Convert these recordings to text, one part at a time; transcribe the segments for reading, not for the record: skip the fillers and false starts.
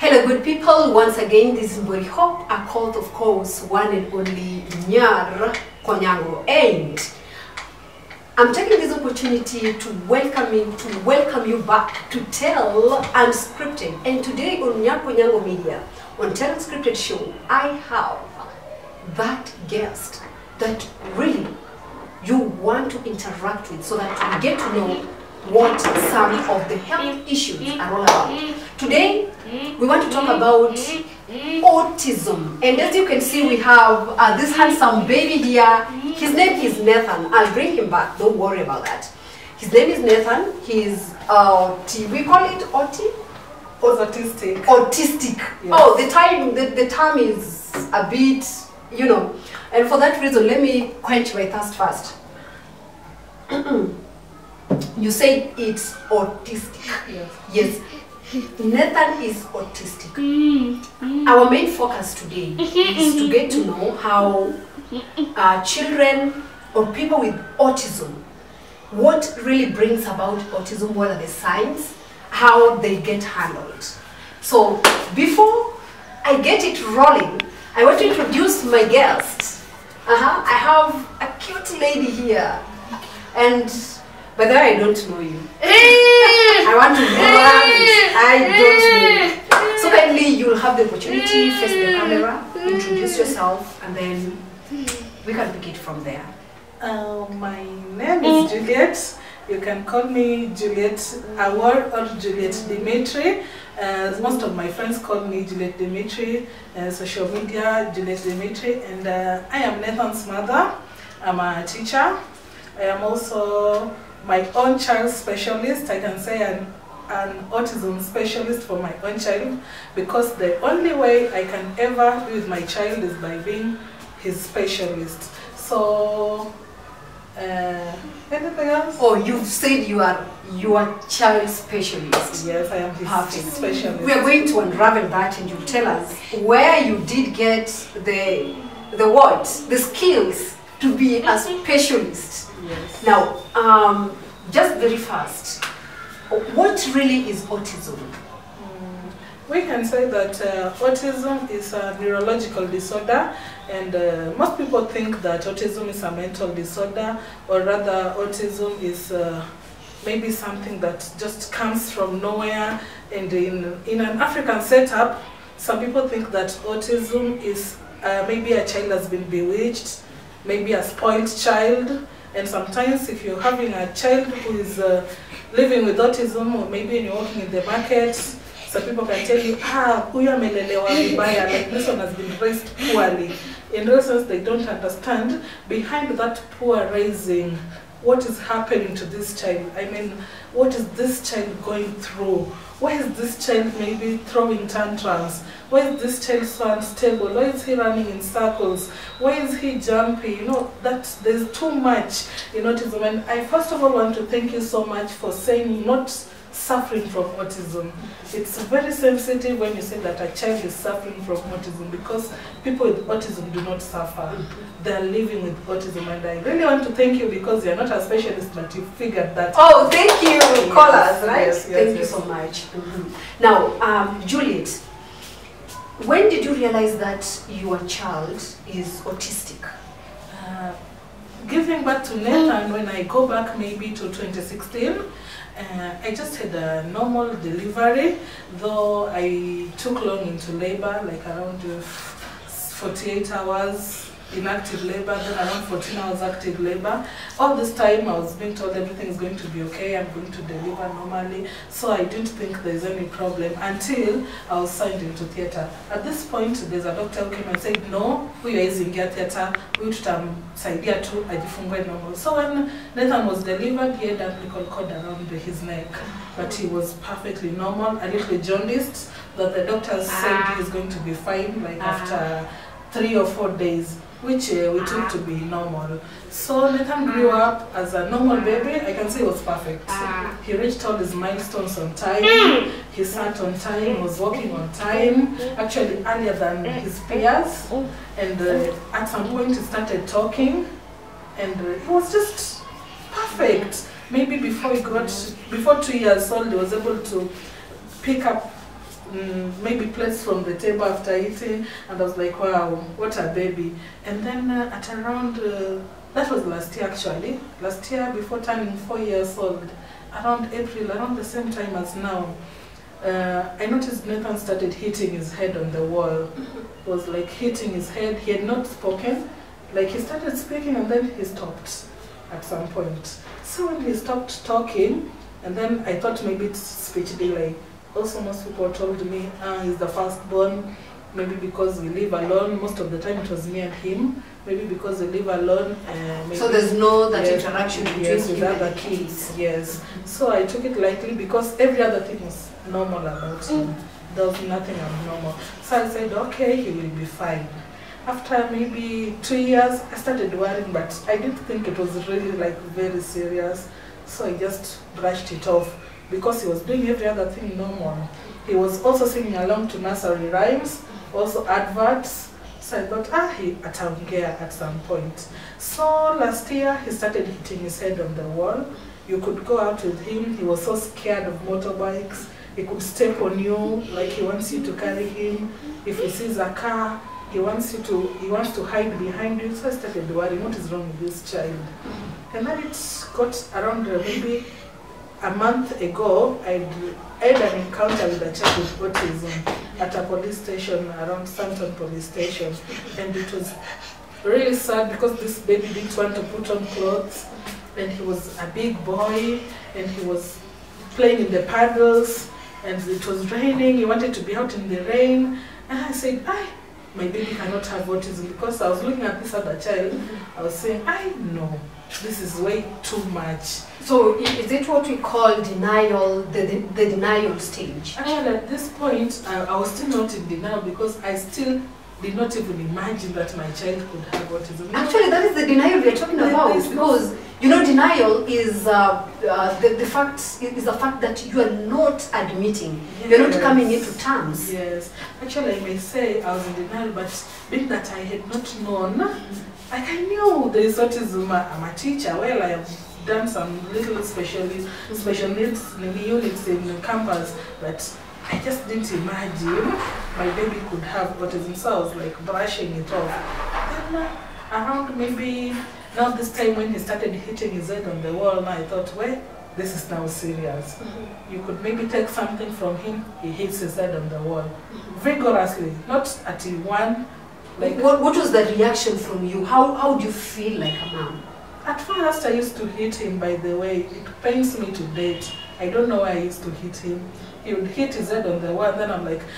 Hello good people, once again this is Mbori Hope, a cult of course, one and only Nyar Konyango, and I'm taking this opportunity to welcome you back to Tell Unscripted. And today on Nyar Konyango Media, on Tell Unscripted show, I have that guest that really you want to interact with so that you get to know what some of the health issues are all about. Today, we want to talk about autism. And as you can see, we have this handsome baby here. His name is Nathan. I'll bring him back. Don't worry about that. His name is Nathan. He's, we call it autistic. Autistic. Yes. Oh, the term is a bit, you know. And for that reason, let me quench my thirst first. You say it's autistic. Yes. Yes. Nathan is autistic. Our main focus today is to get to know how children or people with autism, what really brings about autism, what are the signs, how they get handled. So before I get it rolling, I want to introduce my guest. I have a cute lady here, and by the way, I don't know you. I want to know I don't know you. So kindly, you'll have the opportunity, face the camera, introduce yourself, and then we can pick it from there. My name is Juliet. You can call me Juliet Awar or Juliet Dimitri. Most of my friends call me Juliet Dimitri, social media, Juliet Dimitri, and I am Nathan's mother. I'm a teacher. I am also my own child specialist. I can say an autism specialist for my own child, because the only way I can ever be with my child is by being his specialist. So, anything else? Oh, you've said you are child specialist. Yes, I am his specialist. We are going to unravel that, and you tell us where you did get the skills to be a specialist. Yes. Now, just very fast, what really is autism? We can say that autism is a neurological disorder, and most people think that autism is a mental disorder, or rather autism is maybe something that just comes from nowhere. And in an African setup, some people think that autism is maybe a child has been bewitched, maybe a spoiled child. And sometimes if you're having a child who is living with autism, or maybe when you're walking in the market, some people can tell you, huyu amelelewa vibaya, like this one has been raised poorly. In real sense, they don't understand behind that poor raising, what is happening to this child. I mean, what is this child going through? Why is this child maybe throwing tantrums? Why is this child so unstable? Why is he running in circles? Why is he jumpy? You know, that there's too much in autism. And I first of all want to thank you so much for saying not suffering from autism. It's very sensitive when you say that a child is suffering from autism, because people with autism do not suffer. They're living with autism, and I really want to thank you, because you're not a specialist, but you figured that. Oh, thank you, yes, callers, right? Yes, thank you so much. Now, Juliet, when did you realize that your child is autistic? Giving back to Nathan, when I go back maybe to 2016, I just had a normal delivery, though I took long into labor, like around 48 hours in active labor, then around 14 hours active labor. All this time I was being told everything is going to be okay, I'm going to deliver normally, so I didn't think there's any problem until I was signed into theatre. At this point, there's a doctor who came and said, no, huyu hawezi ingia theatre, huyu tutamsaidia tu ajifungue normal. So when Nathan was delivered, he had a umbilical cord around his neck, but he was perfectly normal, a little jaundiced, that the doctors said he's going to be fine, like after 3 or 4 days, which we took to be normal. So Nathan grew up as a normal baby. I can say he was perfect. He reached all his milestones on time. He sat on time, was walking on time, actually earlier than his peers. And at some point he started talking, and he was just perfect. Maybe before 2 years old, he was able to pick up maybe plates from the table after eating, and I was like, wow, what a baby. And then at around, that was last year actually, last year before turning 4 years old, around April, around the same time as now, I noticed Nathan started hitting his head on the wall. It was like hitting his head. He had not spoken. Like he started speaking and then he stopped at some point. So when he stopped talking, and then I thought maybe it's speech delay. Also most people told me, he's the firstborn. Maybe because we live alone. Most of the time it was me and him. Maybe because we live alone. Maybe, so there's no that interaction between with other kids. Yes. So I took it lightly because every other thing was normal about him. There was nothing abnormal. So I said, okay, he will be fine. After maybe 2 years, I started worrying, but I didn't think it was really like very serious. So I just brushed it off because he was doing every other thing normal. He was also singing along to nursery rhymes, also adverts. So I thought, he ataongea at some point. So last year, he started hitting his head on the wall. You could go out with him. He was so scared of motorbikes. He could step on you, like he wants you to carry him. If he sees a car, he wants to hide behind you. So I started worrying, what is wrong with this child? And then it got around maybe a month ago, I had an encounter with a child with autism at a police station, around Santon police station. And it was really sad because this baby didn't want to put on clothes. And he was a big boy, and he was playing in the puddles, and it was raining. He wanted to be out in the rain. And I said, my baby cannot have autism, because I was looking at this other child. I was saying, no, this is way too much. So is it what we call denial, the denial stage? Actually, at this point, I was still not in denial because I still did not even imagine that my child could have autism. Actually, that is the denial we are talking about, because you know, denial is the fact that you are not admitting, you are not coming into terms. Yes, actually, I may say I was in denial, but being that I had not known, like I knew there is autism. I'm a teacher. Well, I have done some little special needs units in campus, but I just didn't imagine my baby could have autism, so I was like brushing it off. Then around maybe now this time when he started hitting his head on the wall, now I thought, well, this is now serious. You could maybe take something from him, he hits his head on the wall. Vigorously, not at one. Like, what was the reaction from you? How do you feel like a mom? At first I used to hit him, by the way. It pains me to date. I don't know why I used to hit him. He would hit his head on the wall, and then I'm like,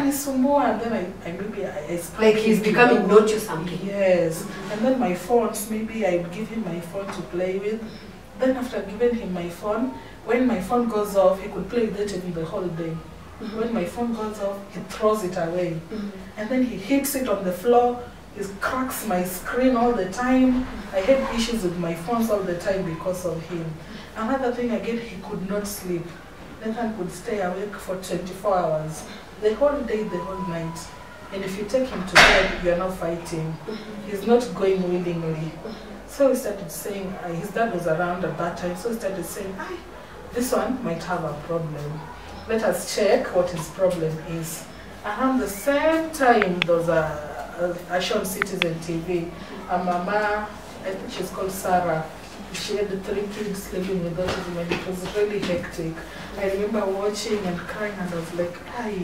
and then I like he's becoming not you something. Yes. And then my phones, maybe I'd give him my phone to play with. Then after giving him my phone, when my phone goes off, he could play with it even the whole day. When my phone goes off, he throws it away. And then he hits it on the floor. He cracks my screen all the time. I had issues with my phones all the time because of him. Another thing again, he could not sleep. Nathan could stay awake for 24 hours. The whole day, the whole night. And if you take him to bed, you are not fighting. He's not going willingly. So he started saying, his dad was around at that time, so he started saying, this one might have a problem. Let us check what his problem is. Around the same time, there was a show on Citizen TV. A mama, I think she's called Sarah. She had 3 kids living with autism, and it was really hectic. I remember watching and crying, and I was like,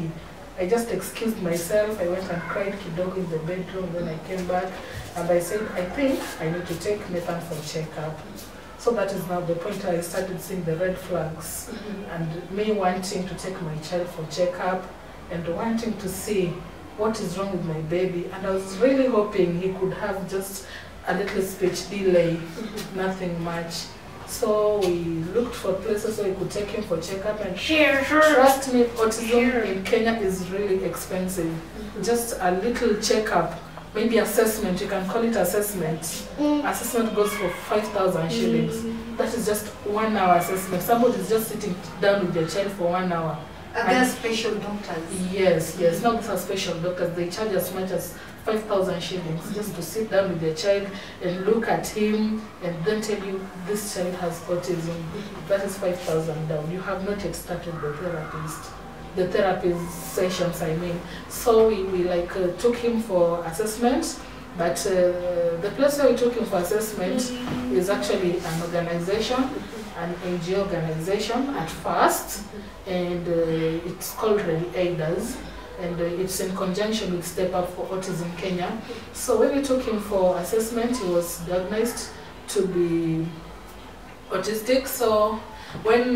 I just excused myself. I went and cried kidogo in the bedroom. Then I came back and I said, I think I need to take Nathan for checkup. So that is now the point I started seeing the red flags, and me wanting to take my child for checkup and wanting to see what is wrong with my baby. And I was really hoping he could have just a little speech delay, nothing much. So we looked for places where we could take him for checkup, and trust me, autism in Kenya is really expensive. Just a little checkup, maybe assessment, you can call it assessment. Assessment goes for 5,000 shillings. That is just 1 hour assessment. Somebody is just sitting down with their child for 1 hour. Are there special doctors? Yes, no, these are special doctors. They charge as much as 5,000 shillings just to sit down with their child and look at him and then tell you this child has autism. That is 5,000 down. You have not yet started the therapist. the therapy sessions, I mean. So we like took him for assessment, but the place where we took him for assessment is actually an organization, an NGO organization at first, and it's called Ready Aiders, and it's in conjunction with Step Up for Autism Kenya. So when we took him for assessment, he was diagnosed to be autistic. So when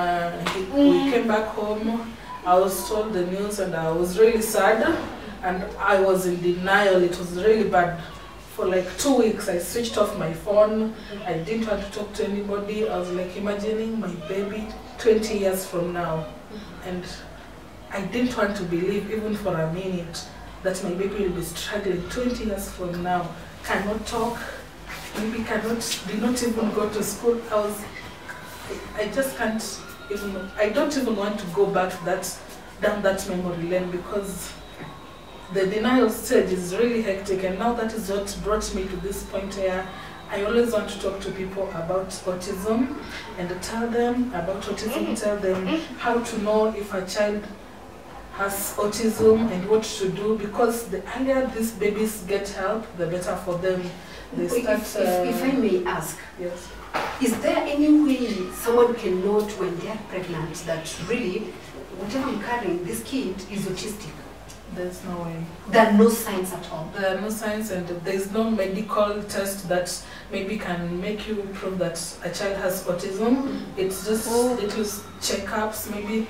we came back home, I was told the news and I was really sad and I was in denial. It was really bad. For like 2 weeks, I switched off my phone. I didn't want to talk to anybody. I was like imagining my baby 20 years from now. And I didn't want to believe even for a minute that my baby will be struggling 20 years from now. Cannot talk, maybe did not even go to school. I just can't even, I don't even want to go back to down that memory lane, because the denial stage is really hectic, and now that is what brought me to this point where I always want to talk to people about autism and tell them about autism, tell them how to know if a child has autism and what to do, because the earlier these babies get help, the better for them. They start, if I may ask, yes. Is there any way someone can note when they are pregnant that really, whatever I'm carrying, this kid is autistic? There's no way. There are no signs at all? There are no signs, and there's no medical test that maybe can make you prove that a child has autism. It's just little checkups, maybe.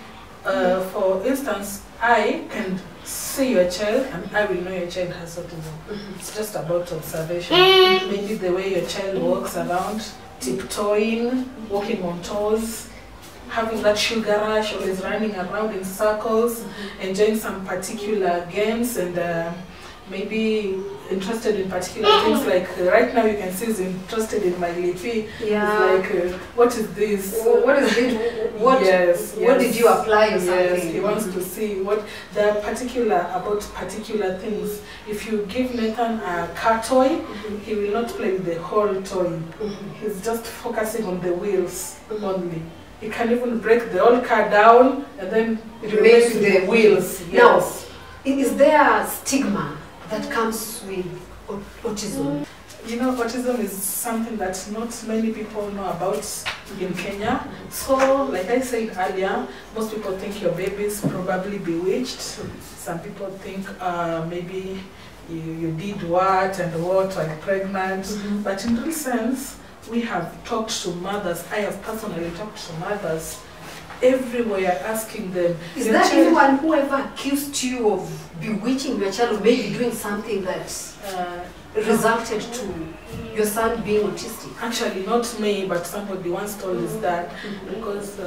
For instance, I can see your child and I will know your child has autism. It's just about observation. Maybe the way your child walks around, tiptoeing, walking on toes, having that sugar rush, always running around in circles, enjoying some particular games, and maybe interested in particular things. Like right now you can see he's interested in my lippy. Yeah. It's like, what is this? What is it? What, yes, what did you apply or something? Yes, he wants to see what they are about particular things. If you give Nathan a car toy, he will not play with the whole toy. He's just focusing on the wheels only. He can even break the whole car down and then it remains with the wheels. Yes. Now, is there a stigma that comes with autism? You know, autism is something that not many people know about in Kenya. So, like I said earlier, most people think your baby is probably bewitched. Some people think maybe you did what and what while pregnant. But in real sense, we have talked to mothers. I have personally talked to mothers everywhere, asking them. Is there anyone who ever accused you of bewitching your child or maybe doing something that resulted to your son being autistic? Actually, not me, but somebody once told us that, because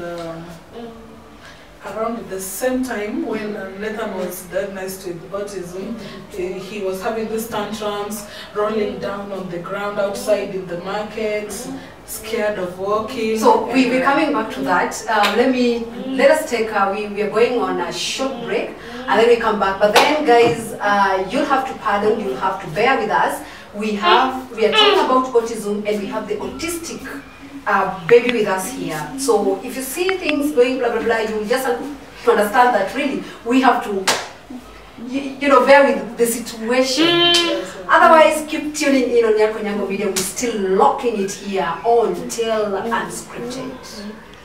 around the same time when Nathan was diagnosed with autism, he was having these tantrums, rolling down on the ground outside in the market, scared of walking. So we're coming back to that. Let us take, we are going on a short break and then we come back. But then guys, you'll have to pardon, you'll have to bear with us. We are talking about autism and we have the autistic baby with us here. So if you see things going blah blah blah, you just have to understand that really we have to, you know, bear with the situation. Otherwise, keep tuning in on Nyako Nyango Media. We're still locking it here on Tell Unscripted.